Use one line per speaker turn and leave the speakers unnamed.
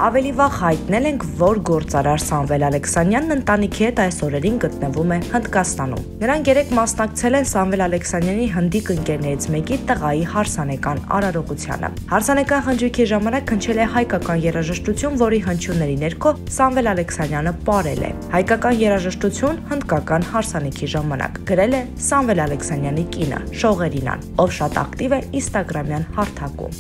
Ավելի վաղ հայտնել ենք, որ գործարար Սամվել Ալեքսանյանն ընտանիքի հետ այս օրերին գտնվում է Հնդկաստանում։ Նրանք երեք մասնակցել են Սամվել Ալեքսանյանի հնդիկ ընկերներից մեկի տղայի հարսանեկան արարողությանը։ Հարսանեկան խնջույքի ժամանակ հնչել է հայկական երաժշտություն, որի հնչյունների ներքո Սամվել Ալեքսանյանը պարել է։ Հայկական երաժշտություն հնդկական հարսանիքի ժամանակ գրել է Սամվել Ալեքսանյանի կինը Շողերինան, ով շատ ակտիվ է ինստագրամյան հարթակում։